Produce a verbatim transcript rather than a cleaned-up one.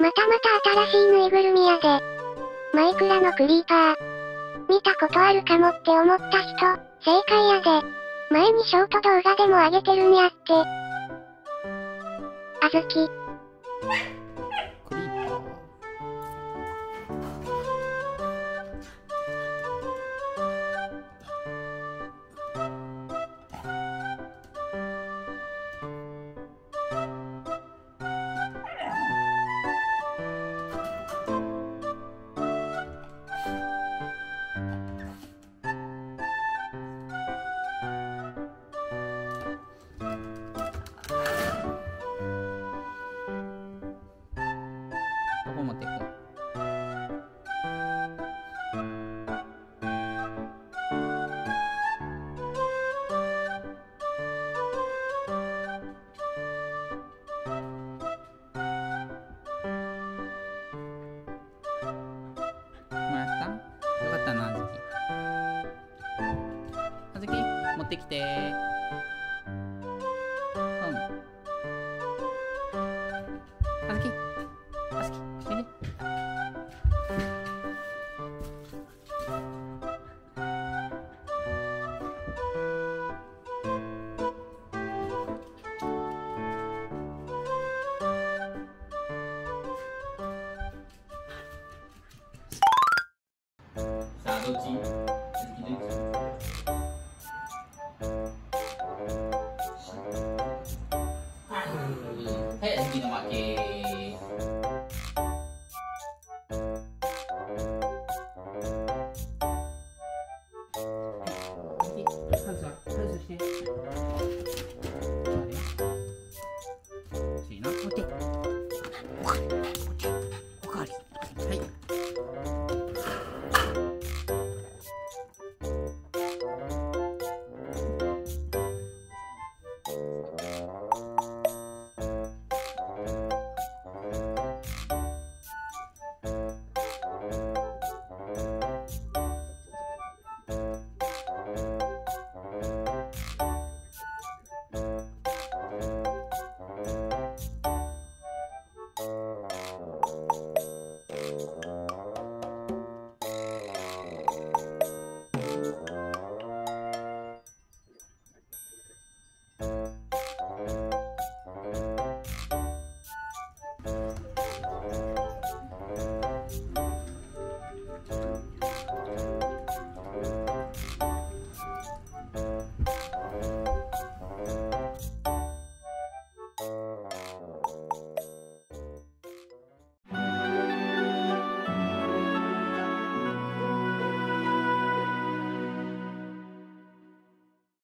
またまた新しいぬいぐるみやで。マイクラのクリーパー。見たことあるかもって思った人、正解やで。前にショート動画でも上げてるんやって。あずき。 クリーパー。どこ持っていく？もらった？よかったな、あずき。あずき、持ってきて。うん。あずき、あずき、おいで。さあ、どっち？あずきどっち？はい、あずきの負け。